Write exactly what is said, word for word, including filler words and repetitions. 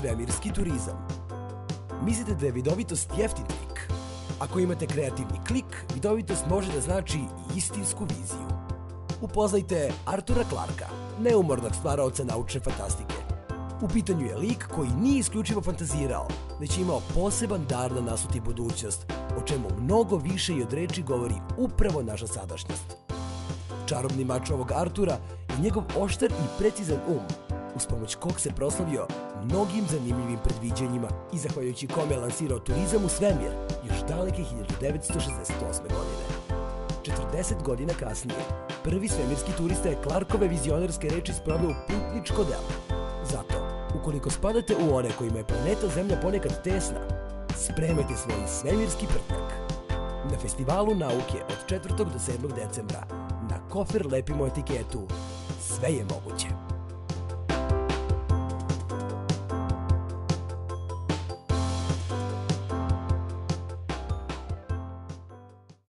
svemirski turizam. Mislite da je vidovitost jeftin klik? Ako imate kreativni klik, vidovitost može da znači i istinsku viziju. Upoznajte Artura Clarka, neumornog stvaraoca naučne fantastike. U pitanju je lik koji nije isključivo fantazirao, već je imao poseban dar da nasluti budućnost, o čemu mnogo više i od reči govori upravo naša sadašnjost. Čarobni mač ovog Artura je njegov oštar i precizan um, uz pomoć kog se proslavio mnogim zanimljivim predviđanjima i zahvaljujući kome je lansirao turizam u svemir još daleke hiljadu devetsto šezdeset osme. godine. četrdeset godina kasnije, prvi svemirski turista je Clarkove vizionarske reči sproveo u putničko delo. Zato, ukoliko spadate u one kojima je planeta Zemlja ponekad tesna, spremajte svoj svemirski prtljak. Na Festivalu nauke od četvrtog do sedmog decembra na kofer lepimo etiketu Sve je moguće.